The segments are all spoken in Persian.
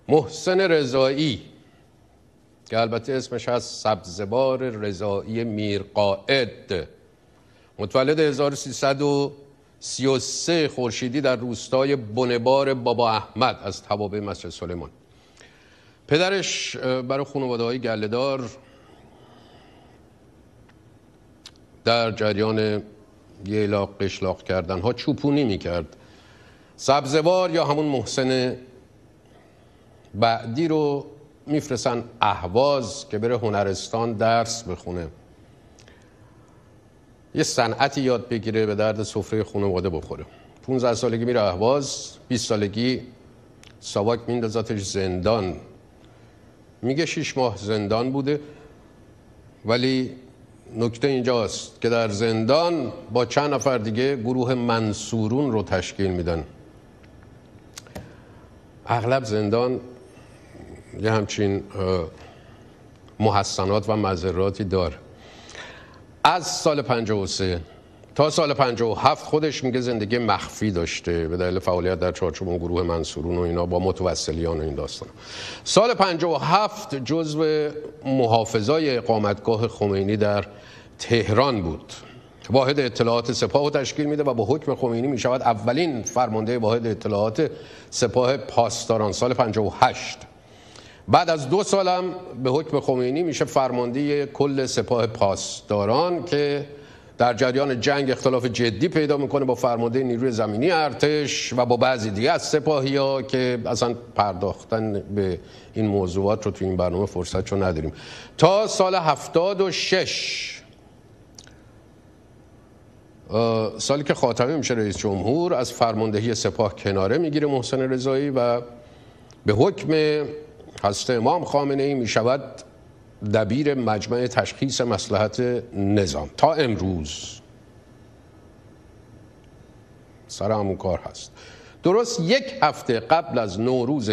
محسن رضایی که البته اسمش هست سبزوار رضایی میرقائد، متولد 1333 خورشیدی در روستای بنه‌بار بابا احمد از توابع مسجد سلیمان. پدرش برای خانواده‌های گله‌دار در جریان ییلاق قشلاق کردن ها چوپونی میکرد. سبزوار یا همون محسن بعدی رو میفرستن اهواز که بره هنرستان درس بخونه، یه صنعتی یاد بگیره، به درد سفره خانواده بخوره. 15 سالگی میره اهواز، 20 سالگی ساواک میندازتش زندان. میگه 6 ماه زندان بوده، ولی نکته اینجاست که در زندان با چند نفر دیگه گروه منصورون رو تشکیل میدن. اغلب زندان یه همچین محسنات و مضراتی داره. از سال 53 تا سال 57 خودش میگه زندگی مخفی داشته به دلیل فعالیت در چارچوب اون گروه منصورون و اینا با متوسلیان و این داستان. سال 57 جزو محافظای اقامتگاه خمینی در تهران بود. واحد اطلاعات سپاه رو تشکیل میده و با حکم خمینی میشود اولین فرمانده واحد اطلاعات سپاه پاسداران سال 58. بعد از 2 سالم به حکم خمینی میشه فرمانده کل سپاه پاسداران که در جریان جنگ اختلاف جدی پیدا میکنه با فرمانده نیروی زمینی ارتش و با بعضی دیگه از سپاهی‌ها که اصلا پرداختن به این موضوعات رو تو این برنامه فرصت رو نداریم. تا سال 76 سالی که خاتمی میشه رئیس جمهور، از فرماندهی سپاه کناره میگیره محسن رضایی و به حکم حضرت امام خامنه‌ای میشود دبیر مجمع تشخیص مصلحت نظام. تا امروز سر همون کار هست. درست 1 هفته قبل از نوروز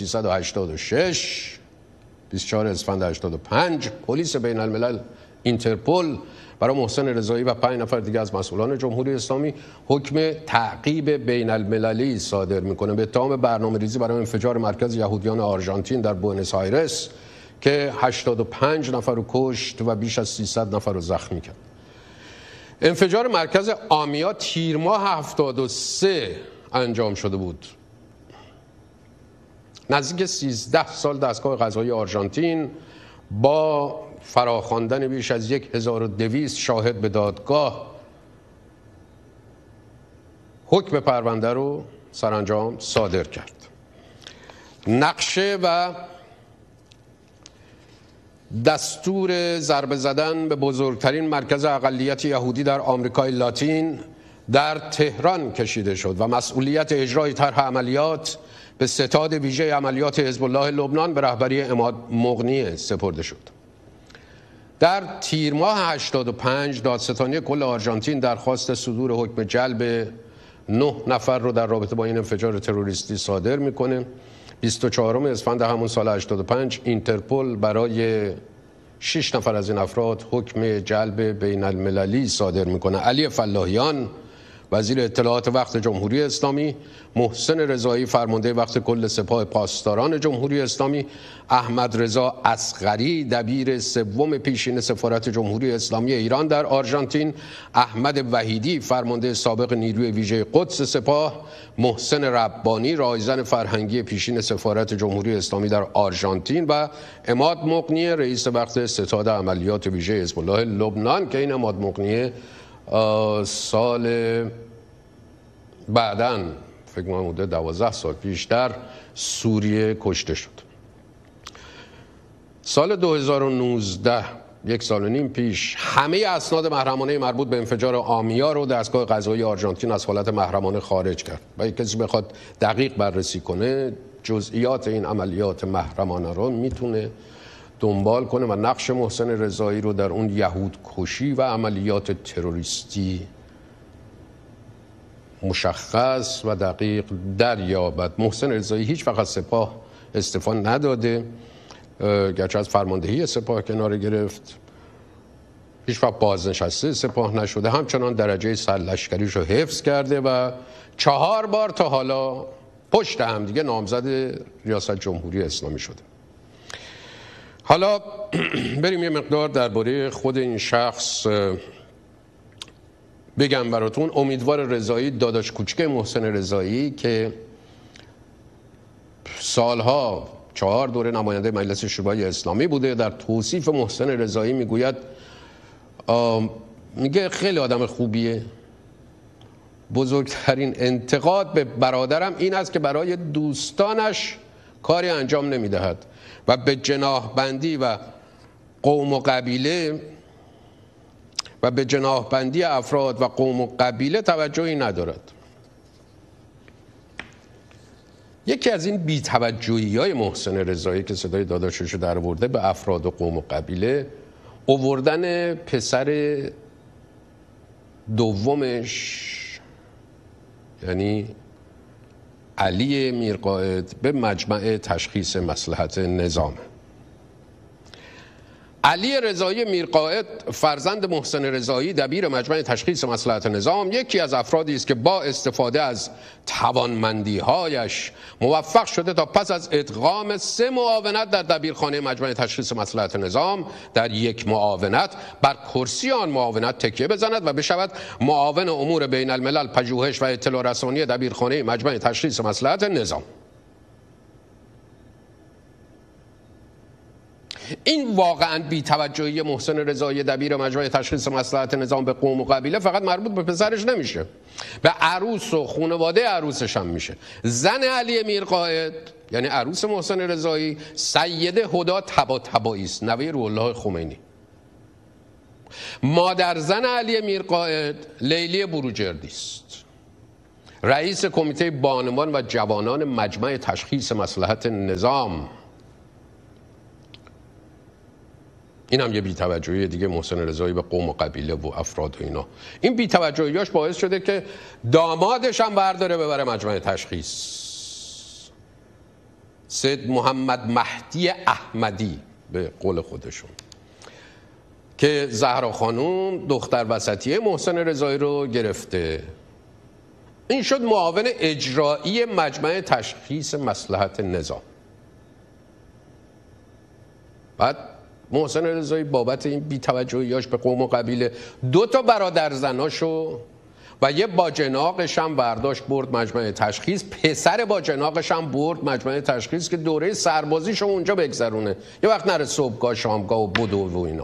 1386 24 اسفند 85 پلیس بین الملل اینترپل برای محسن رضایی و 5 نفر دیگه از مسئولان جمهوری اسلامی حکم تعقیب بین المللی صادر میکنه به اتهام برنامه‌ریزی برای انفجار مرکز یهودیان آرژانتین در بوئنوس آیرس که 85 نفر رو کشت و بیش از 300 نفر رو زخمی کرد. انفجار مرکز آمیا تیر ماه 73 انجام شده بود. نزدیک 13 سال دستگاه قضایی آرژانتین با فراخواندن بیش از 1200 شاهد به دادگاه حکم پرونده رو سرانجام صادر کرد. نقشه و دستور ضربه زدن به بزرگترین مرکز اقلیت یهودی در آمریکای لاتین در تهران کشیده شد و مسئولیت اجرای طرح عملیات به ستاد ویژه عملیات حزب الله لبنان به رهبری عماد مغنی سپرده شد. در تیر ماه 85 دادستانی کل آرژانتین درخواست صدور حکم جلب 9 نفر رو در رابطه با این انفجار تروریستی صادر میکنه. 24 اسفند همون سال 85 اینترپل برای 6 نفر از این افراد حکم جلب بین المللی صادر میکنه. علی فلاحیان وزیر اطلاعات وقت جمهوری اسلامی، محسن رضایی فرمانده وقت کل سپاه پاسداران جمهوری اسلامی، احمد رضا اصغری دبیر سوم پیشین سفارت جمهوری اسلامی ایران در آرژانتین، احمد وحیدی فرمانده سابق نیروی ویژه قدس سپاه، محسن ربانی رایزن فرهنگی پیشین سفارت جمهوری اسلامی در آرژانتین و عماد مغنی رئیس وقت ستاد عملیات ویژه حزب الله لبنان که این عماد مغنی سال بعداً فکر کنم مدت 12 سال پیش در سوریه کشته شد. سال 2019 1 سال و نیم پیش همه اسناد محرمانه مربوط به انفجار آمیا رو دستگاه قضایی آرژانتین از حالت محرمانه خارج کرد و اگه کسی بخواد دقیق بررسی کنه جزئیات این عملیات محرمانه رو میتونه دنبال کنه و نقش محسن رضایی رو در اون یهود کشی و عملیات تروریستی مشخص و دقیق دریابد. محسن رضایی هیچ وقت از سپاه استعفا نداده، گرچه از فرماندهی سپاه کناره گرفت، هیچ وقت بازنشسته سپاه نشده، همچنان درجه سرلشکریش رو حفظ کرده و 4 بار تا حالا پشت هم دیگه نامزد ریاست جمهوری اسلامی شده. حالا بریم یه مقدار درباره خود این شخص بگم براتون. امیدوار رضایی، داداش کوچک محسن رضایی که سالها 4 دوره نماینده مجلس شورای اسلامی بوده، در توصیف محسن رضایی میگوید میگه خیلی آدم خوبیه. بزرگترین انتقاد به برادرم این است که برای دوستانش کاری انجام نمیدهد و به جناحبندی و قوم و قبیله و به جناحبندی افراد و قوم و قبیله توجهی ندارد. یکی از این بی‌توجهی‌های محسن رضایی که صدای داداشش رو درآورده به افراد و قوم و قبیله، آوردن پسر دومش یعنی علی میرقائد به مجمع تشخیص مصلحت نظام. علی رضایی میرقائد فرزند محسن رضایی دبیر مجمع تشخیص مصلحت نظام یکی از افرادی است که با استفاده از توانمندی‌هایش موفق شده تا پس از ادغام 3 معاونت در دبیرخانه مجمع تشخیص مصلحت نظام در یک معاونت بر کرسی آن معاونت تکیه بزند و بشود معاون امور بین الملل پژوهش و اطلاع رسانی دبیرخانه مجمع تشخیص مصلحت نظام. این واقعا بی‌توجهی محسن رضایی دبیر مجمع تشخیص مصلحت نظام به قوم و قبیله فقط مربوط به پسرش نمیشه، به عروس و خانواده عروسش هم میشه. زن علی میرقائد یعنی عروس محسن رضایی سیده هدی طباطبایی است، نوه روح الله خمینی. مادر زن علی میرقائد لیلی بروجردی است، رئیس کمیته بانوان و جوانان مجمع تشخیص مصلحت نظام. این هم یه بی‌توجهی دیگه محسن رضایی به قوم و قبیله و افراد و اینا. این بی‌توجهیاش باعث شده که دامادش هم برداره ببره مجمع تشخیص. سید محمد مهدی احمدی به قول خودشون که زهرا خانوم دختر وسطیه محسن رضایی رو گرفته. این شد معاون اجرایی مجمع تشخیص مصلحت نظام. بعد محسن رضایی بابت این بی‌توجهیاش به قوم و قبیله 2 برادر زناشو و یه باجناقش هم برداشت برد مجمع تشخیص. پسر باجناقش هم برد مجمع تشخیص که دوره سربازیشو اونجا بگذرونه، یه وقت نره صبحگاه شامگاه و بدو و اینا.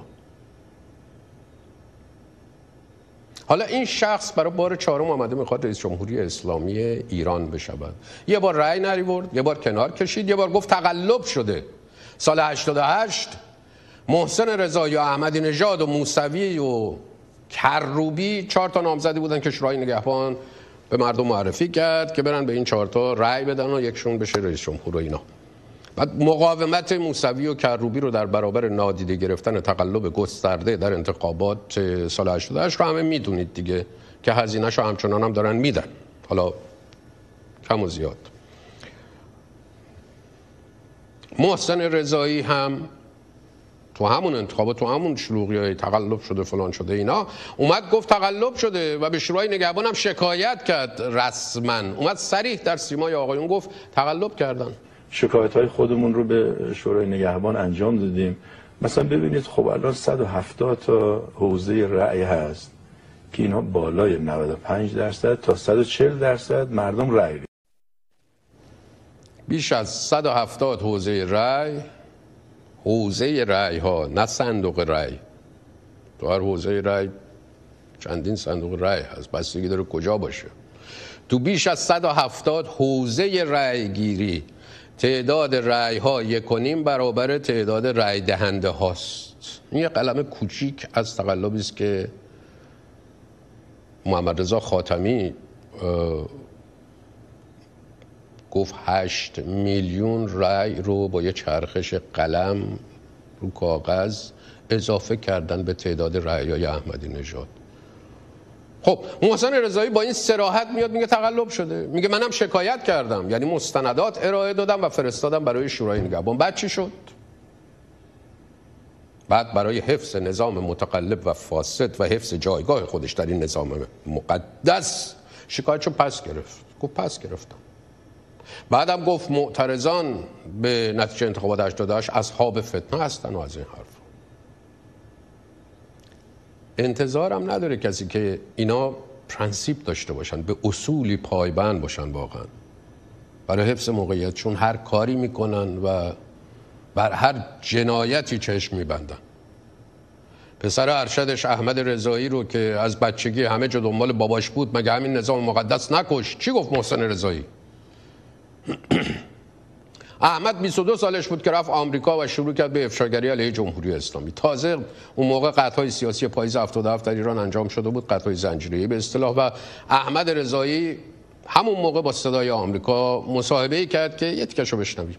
حالا این شخص برای بار 4 آمده میخواد رئیس جمهوری اسلامی ایران بشود. یه بار رأی نیاورد، یه بار کنار کشید، یه بار گفت تقلب شده. سال 88 محسن رضایی و احمدی نژاد و موسوی و کروبی 4 نامزدی بودن که شورای نگهبان به مردم معرفی کرد که برن به این 4 رأی بدن و یکشون بشه رئیس جمهور و اینا. بعد مقاومت موسوی و کروبی رو در برابر نادیده گرفتن تقلب گسترده در انتخابات سال 88 رو همه میدونید دیگه که هزینه‌شو همچنان هم دارن میدن، حالا کم و زیاد. محسن رضایی هم تو همون انتخابات، تو همون شلوغی‌های تقلب شده فلان شده اینا، اومد گفت تقلب شده و به شورای نگهبان هم شکایت کرد. رسما اومد صریح در سیمای آقایون گفت تقلب کردن. شکایت‌های خودمون رو به شورای نگهبان انجام دادیم. مثلا ببینید خب الان 170 تا حوزه رأی هست که اینها بالای 95% تا 140% مردم رأی. بیش از 170 حوزه رأی ها، نه صندوق رأی. تو هر حوزه رأی چندین صندوق رأی هست، بستگی داره کجا باشه. تو بیش از 170 حوزه رأی گیری تعداد رأی ها 1.5 برابر تعداد رأی دهنده هاست. این یه قلم کوچیک از تقلبی است که محمد رضا خاتمی گفت 8 میلیون رأی رو با یه چرخش قلم رو کاغذ اضافه کردن به تعداد رأی‌های احمدی نژاد. خب محسن رضایی با این صراحت میاد میگه تقلب شده، میگه منم شکایت کردم، یعنی مستندات ارائه دادم و فرستادم برای شورای نگهبان. بعد چی شد؟ بعد برای حفظ نظام متقلب و فاسد و حفظ جایگاه خودش در این نظام مقدس شکایتشو پس گرفت. گفت پس گرفتم. بعدم گفت معترضان به نتیجه انتخابات 88 اصحاب فتنه هستن و از این حرف. انتظارم نداره کسی که اینا پرنسیپ داشته باشن، به اصولی پایبند باشن واقعا برای حفظ موقعیت، چون هر کاری میکنن و بر هر جنایتی چشم میبندن. پسر ارشدش احمد رضایی رو که از بچگی همه جا دنبال باباش بود، مگه همین نظام مقدس نکش؟ چی گفت محسن رضایی؟ احمد 22 سالش بود که رفت آمریکا و شروع کرد به افشاگری علیه جمهوری اسلامی. تازه اون موقع قطعهای سیاسی پاییز 77 در ایران انجام شده بود، قطعهای زنجیره‌ای به اصطلاح، و احمد رضایی همون موقع با صدای آمریکا مصاحبه‌ای کرد که یه تیکشو بشنویم.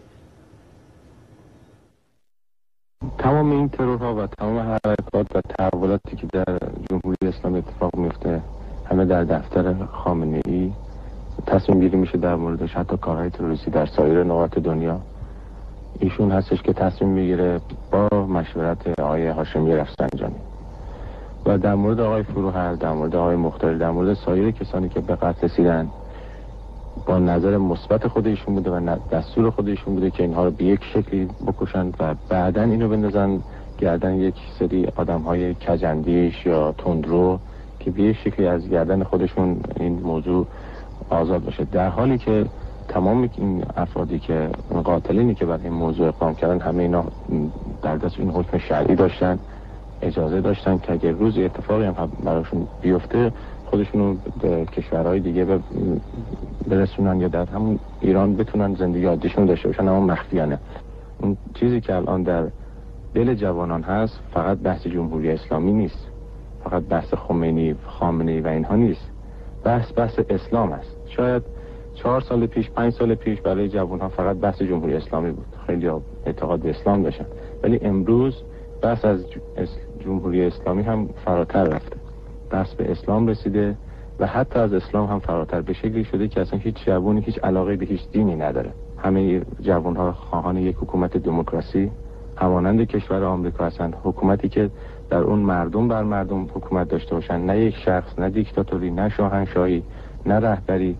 تمام این ترورها و تمام حرکات و تحولاتی که در جمهوری اسلامی اتفاق میفته همه در دفتر خامنه‌ای تصمیم گیری میشه در موردش، حتی کارهای تروریستی در سایر نقاط دنیا. ایشون هستش که تصمیم میگیره با مشورت آقای هاشمی رفسنجانی. و در مورد آقای فروهر، در مورد آقای مختاری، در مورد سایر کسانی که به قتل رسیدن، با نظر مثبت خودشون بوده و دستور خودشون بوده که اینها رو به یک شکلی بکشن و بعداً اینو بندازن گردن یک سری آدم‌های کجندیش یا تندرو که به یک شکلی از گردن خودشون این موضوع آزاد باشه، در حالی که تمام این افرادی که قاتلینی که برای این موضوع اقدام کردن همه اینا در دست این حکم شرعی داشتن، اجازه داشتن که اگر روز اتفاقی هم براشون بیفته خودشونو به کشورهای دیگه برسونن یا در همون ایران بتونن زندگی عادیشون داشته باشن، اما مخفیانه. اون چیزی که الان در دل جوانان هست فقط بحث جمهوری اسلامی نیست، فقط بحث خمینی، خامنه‌ای و اینها نیست، بحث اسلام است. شاید 4 سال پیش، 5 سال پیش برای جوانها فقط بحث جمهوری اسلامی بود، خیلی اعتقاد به اسلام داشتن، ولی امروز بحث از جمهوری اسلامی هم فراتر رفته، بحث به اسلام رسیده و حتی از اسلام هم فراتر، به شکلی شده که اصلا هیچ جوانی هیچ علاقه به هیچ دینی نداره. همه جوانها خواهان یک حکومت دموکراسی همانند کشور آمریکا هستند، حکومتی که در اون مردم بر مردم حکومت داشته باشن، نه یک شخص، نه دیکتاتوری، نه شاهنشاهی، نه رهبری.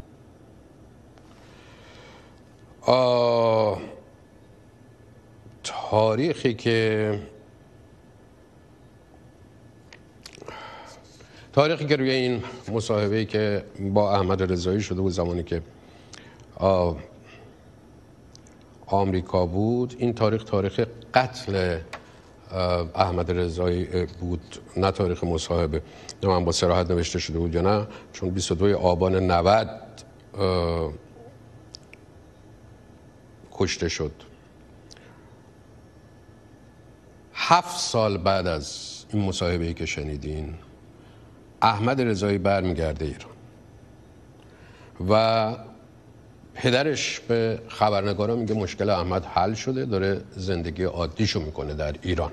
تاریخی که روی این مصاحبه‌ای که با احمد رضایی شده بود زمانی که آمریکا بود، این تاریخ قتل احمد رضایی بود، نه تاریخ مصاحبه. نه من با صراحت نوشته شده بود یا نه، چون 22 آبان 90 کشته شد. 7 سال بعد از این مصاحبه‌ای که شنیدین احمد رضایی برمیگرده ایران و پدرش به خبرنگارا میگه مشکل احمد حل شده، داره زندگی عادیشو میکنه در ایران.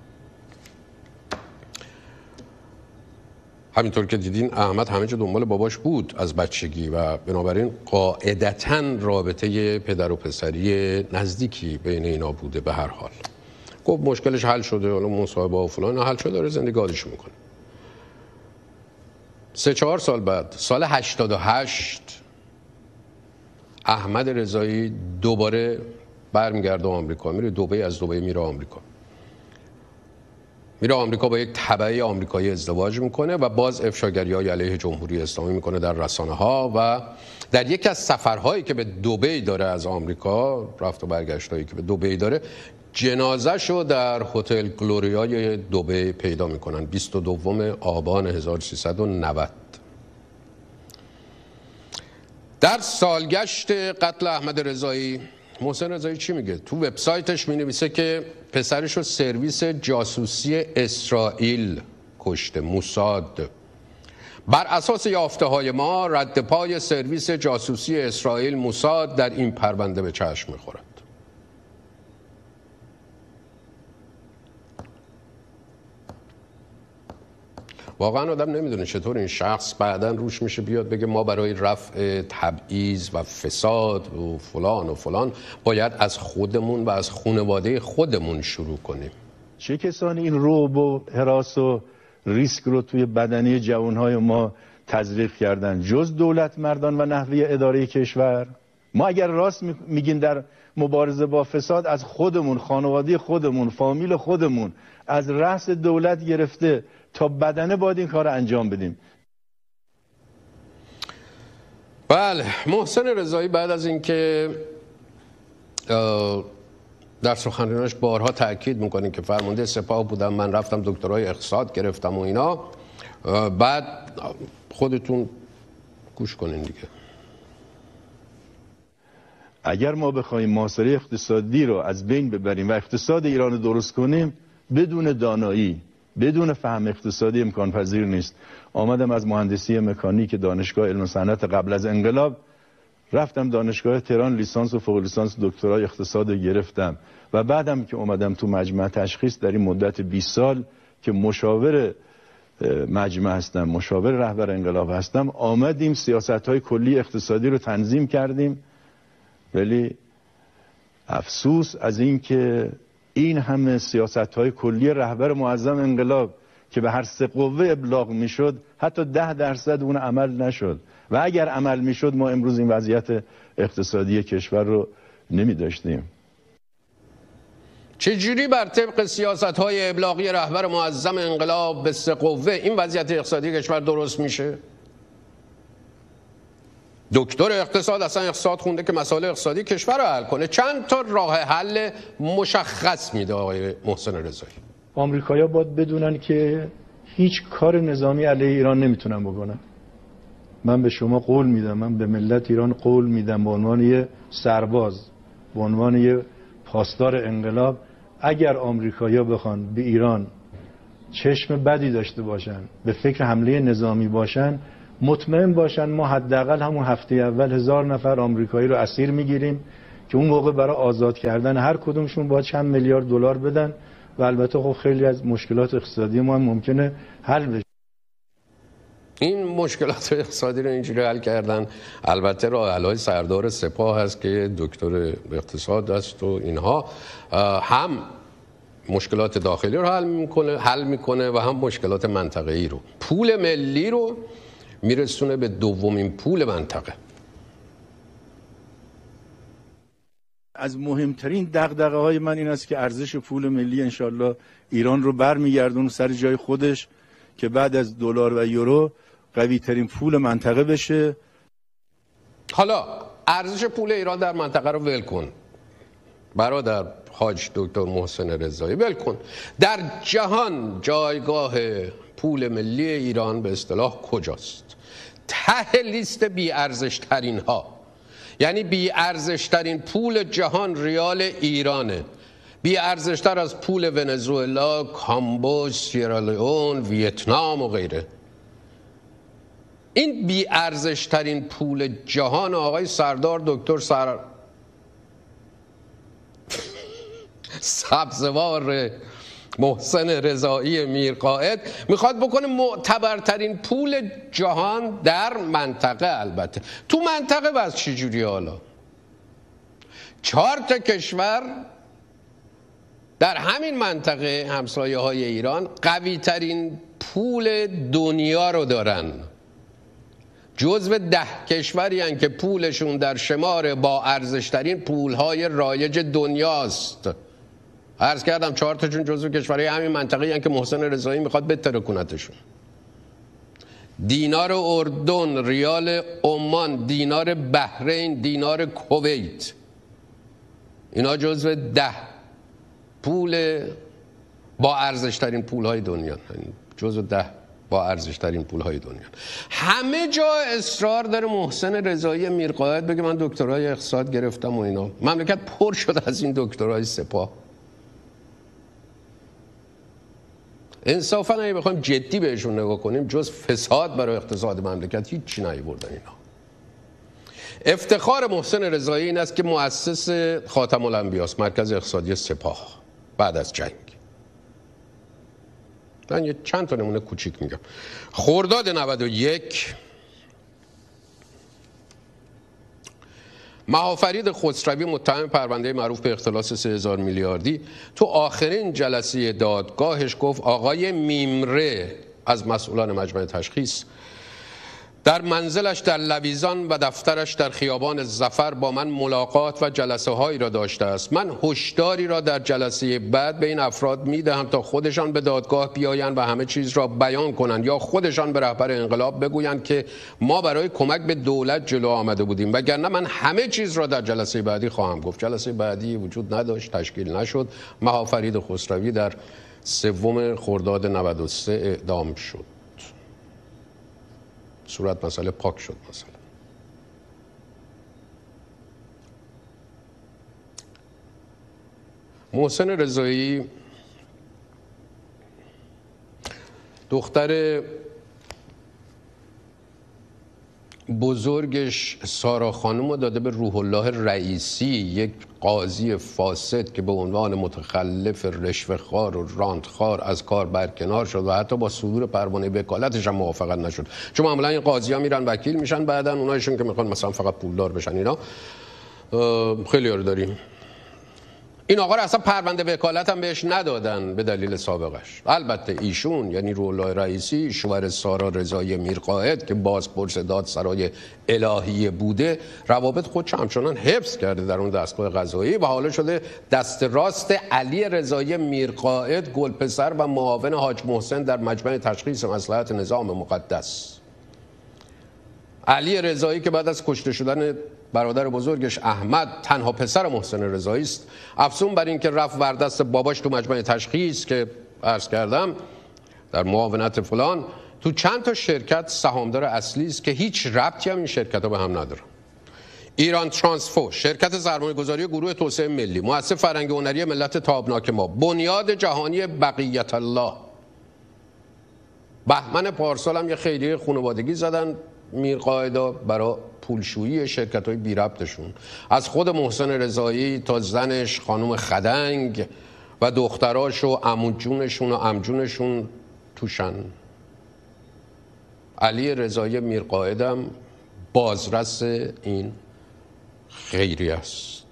همینطور که دیدین احمد همه جا دنبال باباش بود از بچگی و بنابراین قاعدتاً رابطه پدر و پسری نزدیکی بین اینا بوده. به هر حال گفت مشکلش حل شده، حالا مصاحبه و فلان حل شده، داره زندگی عادیشو میکنه. 3-4 سال بعد، سال 88، احمد رضایی دوباره برمیگرده آمریکا، میره دبی، از دبی میره آمریکا. میره آمریکا با یک تبعی آمریکایی ازدواج میکنه و باز افشاگری‌های علیه جمهوری اسلامی میکنه در رسانه‌ها و در یکی از سفرهایی که به دبی داره از آمریکا، رفت و برگشتایی که به دبی داره، جنازه‌شو در هتل گلوریای دبی پیدا میکنن 22 آبان 1390. در سالگشت قتل احمد رضایی، محسن رضایی چی میگه؟ تو وبسایتش مینویسه که پسرش رو سرویس جاسوسی اسرائیل کشته، موساد. بر اساس یافته‌های ما رد پای سرویس جاسوسی اسرائیل موساد در این پرونده به چشم میخورد. واقعا آدم نمیدونه چطور این شخص بعداً روش میشه بیاد بگه ما برای رفع تبعیض و فساد و فلان باید از خودمون و از خانواده خودمون شروع کنیم. چه کسانی این رعب و هراس و ریسک رو توی بدنی جوانهای ما تزریق کردن جز دولت مردان و نحوه اداره کشور؟ ما اگر راست میگین در مبارزه با فساد، از خودمون، خانواده خودمون، فامیل خودمون، از رأس دولت گرفته تا بدنه باید این کار انجام بدیم. بله، محسن رضایی بعد از اینکه در سخنرانیش بارها تاکید میکنه که فرمانده سپاه بودم، من رفتم دکترای اقتصاد گرفتم و اینا، بعد خودتون گوش کنین دیگه. اگر ما بخوایم محاصره اقتصادی رو از بین ببریم و اقتصاد ایران رو درست کنیم، بدون دانایی، بدون فهم اقتصادی امکان پذیر نیست. آمدم از مهندسی مکانیک دانشگاه علم و صنعت قبل از انقلاب، رفتم دانشگاه تهران لیسانس و فوق لیسانس دکترای اقتصاد گرفتم و بعدم که اومدم تو مجمع تشخیص در این مدت 20 سال که مشاور مجمع هستم، مشاور رهبر انقلاب هستم، آمدیم سیاست‌های کلی اقتصادی رو تنظیم کردیم. ولی افسوس از این که این همه سیاست‌های کلی رهبر معظم انقلاب که به هر سه قوه ابلاغ میشد، حتی 10% اون عمل نشد و اگر عمل میشد ما امروز این وضعیت اقتصادی کشور رو نمی داشتیم. چجوری بر طبق سیاست‌های ابلاغی رهبر معظم انقلاب به سه قوه این وضعیت اقتصادی کشور درست میشه؟ دکتر اقتصاد، اصلا اقتصاد خونده که مسائل اقتصادی کشور رو حل کنه. چند تا راه حل مشخص میده آقای محسن رضایی. آمریکایی‌ها باید بدونن که هیچ کار نظامی علیه ایران نمیتونن بکنن. من به شما قول میدم، من به ملت ایران قول میدم به عنوان یه سرباز، به عنوان یه پاسدار انقلاب، اگر آمریکایی‌ها بخوان به ایران چشم بدی داشته باشن، به فکر حمله نظامی باشن، مطمئن باشن ما حداقل همون هفته اول 1000 نفر آمریکایی رو اسیر میگیریم که اون موقع برای آزاد کردن هر کدومشون باید چند میلیارد دلار بدن و البته خب خیلی از مشکلات اقتصادی ما هم ممکنه حل بشه. این مشکلات اقتصادی رو اینجوری حل کردن. البته راه حل‌های سردار سپاه هست که دکتر اقتصاد است و اینها، هم مشکلات داخلی رو حل میکنه و هم مشکلات منطقه‌ای رو. پول ملی رو میرسونه به دومین پول منطقه. از مهمترین دغدغه‌های من این است که ارزش پول ملی انشالله ایران رو برمیگردونه سر جای خودش که بعد از دلار و یورو قوی ترین پول منطقه بشه. حالا ارزش پول ایران در منطقه رو ول کن برادر حاج دکتر محسن رضایی، ول کن. در جهان جایگاه پول ملی ایران به اصطلاح کجاست؟ ته لیست بی ارزش ترین ها، یعنی بی ارزش ترین پول جهان ریال ایرانه، بی ارزش تر از پول ونزوئلا، کامبوج، سیرالیون، ویتنام و غیره. این بی ارزش ترین پول جهان آقای سردار دکتر سبزوار محسن رضایی میرقائد میخواد بکنه معتبرترین پول جهان در منطقه. البته تو منطقه بس چجوری؟ حالا 4 تا کشور در همین منطقه همسایه های ایران قوی ترین پول دنیا رو دارن، جزو 10 کشوری هستند که پولشون در شمار با ارزشترین پولهای رایج دنیاست. عرض کردم 4 تاشون جزو کشورهای همین منطقه هستند که محسن رضایی میخواد بترکونتشون. دینار اردن، ریال عمان، دینار بحرین، دینار کویت، اینا جزو 10 پول با ارزشترین پولهای دنیا، جزو 10 با ارزشترین پولهای دنیا. همه جا اصرار داره محسن رضایی میرقائد بگه من دکترای اقتصاد گرفتم و اینا. مملکت پر شد از این دکترای سپاه. انصافا اگه بخوایم جدی بهشون نگاه کنیم، جز فساد برای اقتصاد مملکت هیچ نیاوردن اینا. افتخار محسن رضایی این است که مؤسس خاتم الانبیا است، مرکز اقتصادی سپاه بعد از جنگ. من یه چند تا نمونه کوچیک میگم. خرداد 91 مهافرید خسروی متهم پرونده معروف به اختلاس 3000 میلیاردی تو آخرین جلسه دادگاهش گفت آقای میمره از مسئولان مجمع تشخیص در منزلش در لویزان و دفترش در خیابان ظفر با من ملاقات و جلسه هایی را داشته است. من هشداری را در جلسه بعد به این افراد می دهم تا خودشان به دادگاه بیایند و همه چیز را بیان کنند یا خودشان به رهبر انقلاب بگویند که ما برای کمک به دولت جلو آمده بودیم، وگرنه من همه چیز را در جلسه بعدی خواهم گفت. جلسه بعدی وجود نداشت، تشکیل نشد. مها فرید خسروی در 3 خرداد 93 اعدام شد. صورت مسئله پاک شد. مثلا محسن رضایی دختر بزرگش سارا خانم رو داده به روح الله رئیسی، یک قاضی فاسد که به عنوان متخلف رشوه‌خوار و راندخوار از کار برکنار شد و حتی با صدور پروانه وکالتش هم موافقت نشد. چون معمولا این قاضی‌ها میرن وکیل میشن، بعدن اونایشون که میخوان مثلا فقط پولدار بشن، اینا خیلی رو داریم. این آقا را اصلا پرونده وکالت هم بهش ندادن به دلیل سابقش. البته ایشون یعنی روح الله رئیسی شوهر سارا رضایی میرقائد که بازپرس دادسرای الهیه بوده، روابط خودش همچنان حفظ کرده در اون دستگاه قضایی و حالا شده دست راست علی رضایی میرقائد، گلپسر و معاون حاج محسن در مجمع تشخیص مصلحت نظام مقدس. علی رضایی که بعد از کشته شدن برادر بزرگش احمد تنها پسر محسن رضایی است. افزون بر این که رفت وردست باباش تو مجمع تشخیص که عرض کردم در معاونت فلان، تو چند تا شرکت سهامدار اصلی است که هیچ ربطی هم این شرکت‌ها به هم ندارن. ایران ترانسفو، شرکت سرمایه‌گذاری گروه توسعه ملی، مؤسسه فرهنگ هنری ملت تابناک ما، بنیاد جهانی بقیت الله. بهمن پارسال هم یه خیریه خانوادگی زدن میرقائدا برای پولشویی شرکت‌های بی ربطشون. از خود محسن رضایی تا زنش خانم خدنگ و دختراش و عموجونشون و عمجونشون توشن. علی رضایی میرقائدم بازرس این خیریه است.